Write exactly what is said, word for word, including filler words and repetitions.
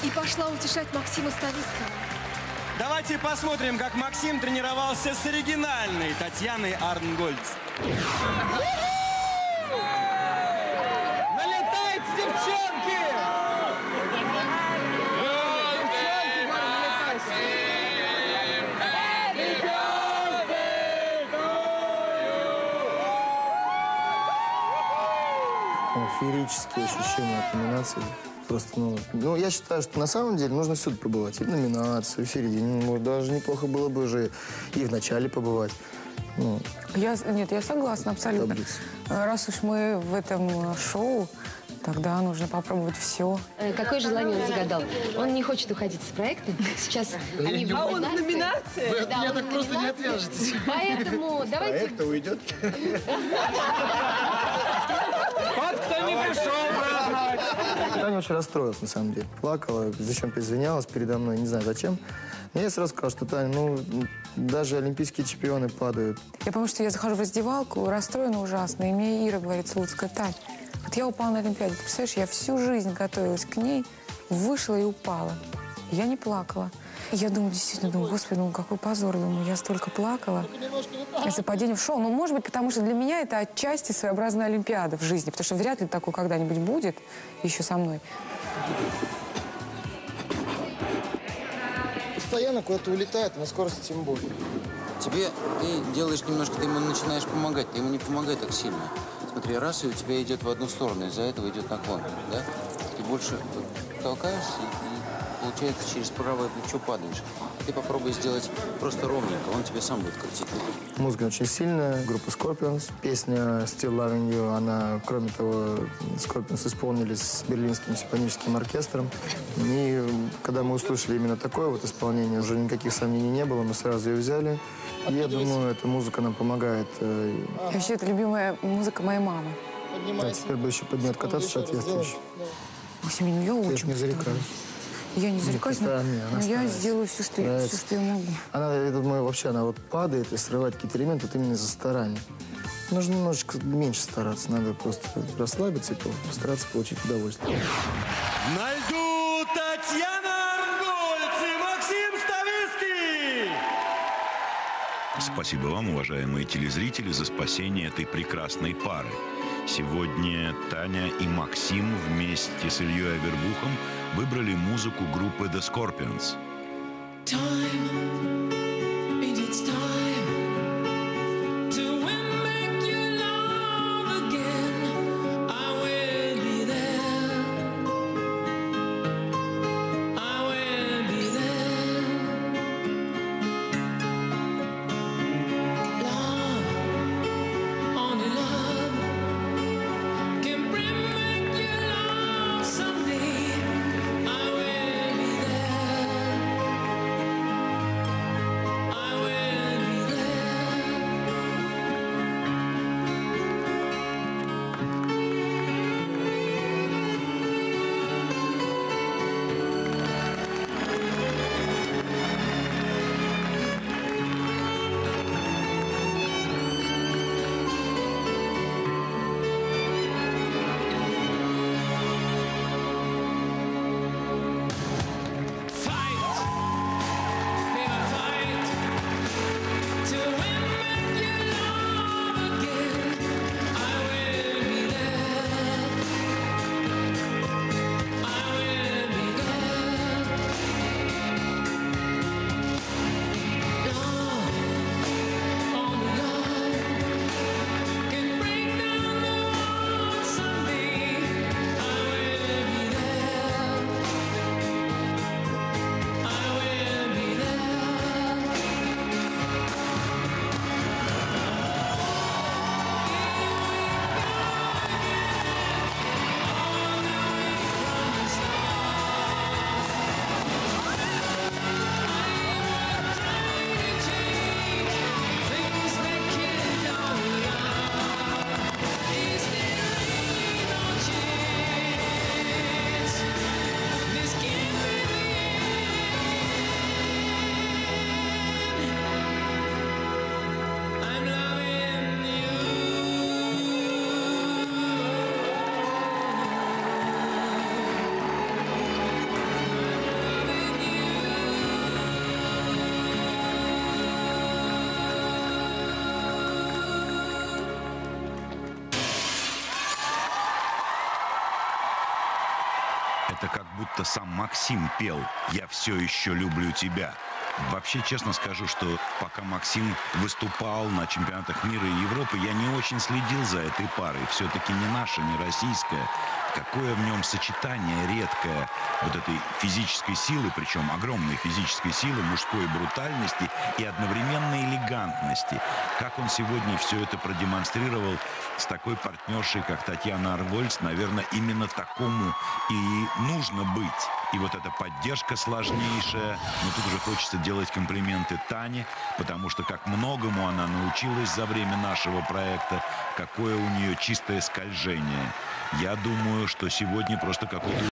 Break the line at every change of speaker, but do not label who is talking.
и пошла утешать Максима Ставицкого.
Давайте посмотрим, как Максим тренировался с оригинальной Татьяной Арнгольц.
Налетайте, девчонки!
Феерические ощущения от номинации. Просто, ну, ну, я считаю, что на самом деле нужно всюду побывать. И в номинации, и в середине. Ну, даже неплохо было бы уже и в начале побывать. Ну,
я, нет, я согласна абсолютно. Таблица. Раз уж мы в этом шоу, тогда нужно попробовать все.
Какое желание он загадал? Он не хочет уходить с проекта. Сейчас они в
А он в номинации?
Вы от
меня так просто не отвяжетесь.
Поэтому давайте...
Проекта уйдет.
Вот кто не пришел праздновать.
Таня очень расстроилась, на самом деле. Плакала, зачем-то извинялась передо мной, не знаю зачем. Но я сразу сказал, что, Таня, ну, даже олимпийские чемпионы падают.
Я помню, что я захожу в раздевалку, расстроена ужасно, и мне Ира говорит, Слуцкая: Тань, вот я упала на Олимпиаде, ты представляешь, я всю жизнь готовилась к ней, вышла и упала. Я не плакала. И я думаю, действительно, думаю, господи, ну какой позор, думаю, я столько плакала из-за падения в шоу. Ну, может быть, потому что для меня это отчасти своеобразная Олимпиада в жизни, потому что вряд ли такое когда-нибудь будет еще со мной.
Постоянно куда-то улетает, на скорости тем более.
Тебе, ты делаешь немножко, ты ему начинаешь помогать, ты ему не помогай так сильно. Смотри, раз, и у тебя идет в одну сторону, из-за этого идет наклон, да? Ты больше толкаешься и, получается, через правое плечо падаешь. Ты попробуй сделать просто ровненько, он тебе сам будет крутить.
Музыка очень сильная, группа Scorpions. Песня Still Loving You, она, кроме того, Scorpions исполнили с Берлинским симфоническим оркестром. И когда мы услышали именно такое вот исполнение, уже никаких сомнений не было, мы сразу ее взяли. И я думаю, эта музыка нам помогает.
Вообще, это любимая музыка моей мамы.
Да, теперь бы еще под нее откататься соответствующе.
Максим, ну я очень
не зарекаюсь.
Я не зарекаюсь, но, но я сделаю все, что, все, что я могу.
Она, я думаю, вообще, она вот падает и срывает какие-то элементы вот именно из-за старания. Нужно немножечко меньше стараться, надо просто расслабиться и постараться получить удовольствие.
На льду Татьяна Арнгольц и Максим Ставицкий!
Спасибо вам, уважаемые телезрители, за спасение этой прекрасной пары. Сегодня Таня и Максим вместе с Ильей Авербухом выбрали музыку группы The Scorpions. Это как будто сам Максим пел «Я все еще люблю тебя». Вообще, честно скажу, что пока Максим выступал на чемпионатах мира и Европы, я не очень следил за этой парой. Все-таки не наша, не российская. Какое в нем сочетание редкое вот этой физической силы, причем огромной физической силы, мужской брутальности и одновременно элегантности. Как он сегодня все это продемонстрировал с такой партнершей, как Татьяна Аргольц, наверное, именно такому и нужно быть. И вот эта поддержка сложнейшая. Но тут уже хочется делать комплименты Тане, потому что как многому она научилась за время нашего проекта, какое у нее чистое скольжение. Я думаю, что сегодня просто какой-то